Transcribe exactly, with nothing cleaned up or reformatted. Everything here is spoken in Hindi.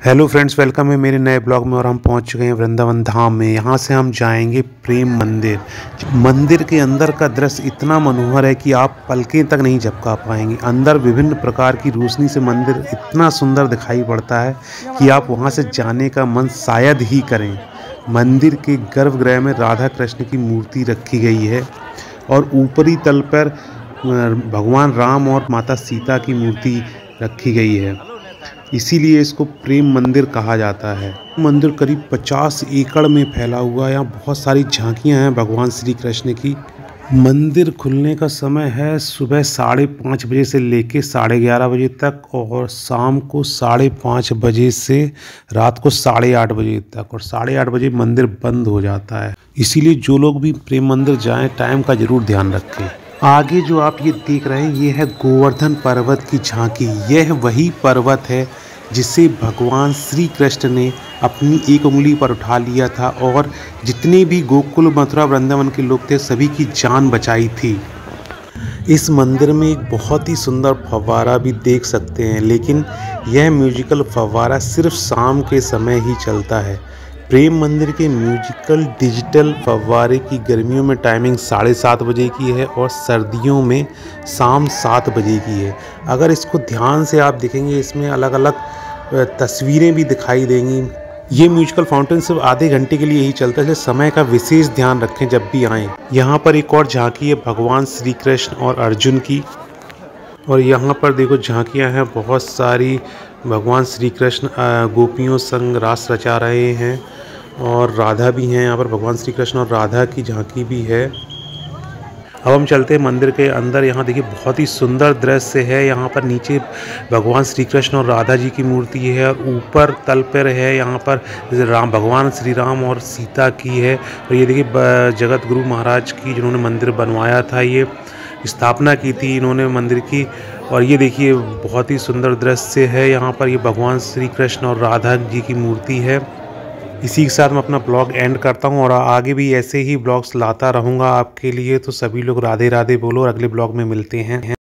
हेलो फ्रेंड्स, वेलकम है मेरे नए ब्लॉग में। और हम पहुंच चुके हैं वृंदावन धाम में। यहाँ से हम जाएंगे प्रेम मंदिर। मंदिर के अंदर का दृश्य इतना मनोहर है कि आप पलकें तक नहीं झपका पाएंगे। अंदर विभिन्न प्रकार की रोशनी से मंदिर इतना सुंदर दिखाई पड़ता है कि आप वहां से जाने का मन शायद ही करें। मंदिर के गर्भगृह में राधा कृष्ण की मूर्ति रखी गई है और ऊपरी तल पर भगवान राम और माता सीता की मूर्ति रखी गई है, इसीलिए इसको प्रेम मंदिर कहा जाता है। मंदिर करीब पचास एकड़ में फैला हुआ है। यहाँ बहुत सारी झांकियाँ हैं भगवान श्री कृष्ण की। मंदिर खुलने का समय है सुबह साढ़े पाँच बजे से लेके साढ़े ग्यारह बजे तक, और शाम को साढ़े पाँच बजे से रात को साढ़े आठ बजे तक, और साढ़े आठ बजे मंदिर बंद हो जाता है। इसीलिए जो लोग भी प्रेम मंदिर जाएं टाइम का जरूर ध्यान रखें। आगे जो आप ये देख रहे हैं ये है गोवर्धन पर्वत की झांकी। यह वही पर्वत है जिसे भगवान श्री कृष्ण ने अपनी एक उंगली पर उठा लिया था और जितने भी गोकुल मथुरा वृंदावन के लोग थे सभी की जान बचाई थी। इस मंदिर में एक बहुत ही सुंदर फव्वारा भी देख सकते हैं, लेकिन यह म्यूजिकल फव्वारा सिर्फ शाम के समय ही चलता है। प्रेम मंदिर के म्यूजिकल डिजिटल फव्वारे की गर्मियों में टाइमिंग साढ़े सात बजे की है और सर्दियों में शाम सात बजे की है। अगर इसको ध्यान से आप देखेंगे इसमें अलग अलग तस्वीरें भी दिखाई देंगी। ये म्यूजिकल फाउंटेन सिर्फ आधे घंटे के लिए ही चलता है, इसलिए समय का विशेष ध्यान रखें जब भी आएँ। यहाँ पर एक और झांकी है भगवान श्री कृष्ण और अर्जुन की, और यहाँ पर देखो झांकियाँ हैं बहुत सारी। भगवान श्री कृष्ण गोपियों संग रास रचा रहे हैं और राधा भी हैं यहाँ पर। भगवान श्री कृष्ण और राधा की झांकी भी है। अब हम चलते हैं मंदिर के अंदर। यहाँ देखिए बहुत ही सुंदर दृश्य है। यहाँ पर नीचे भगवान श्री कृष्ण और राधा जी की मूर्ति है और ऊपर तल पर है यहाँ पर राम भगवान श्री राम और सीता की है। और ये देखिए जगत गुरु महाराज की, जिन्होंने मंदिर बनवाया था, ये स्थापना की थी इन्होंने मंदिर की। और ये देखिए बहुत ही सुंदर दृश्य है। यहाँ पर ये भगवान श्री कृष्ण और राधा जी की मूर्ति है। इसी के साथ मैं अपना ब्लॉग एंड करता हूँ और आगे भी ऐसे ही ब्लॉग्स लाता रहूँगा आपके लिए। तो सभी लोग राधे राधे बोलो और अगले ब्लॉग में मिलते हैं।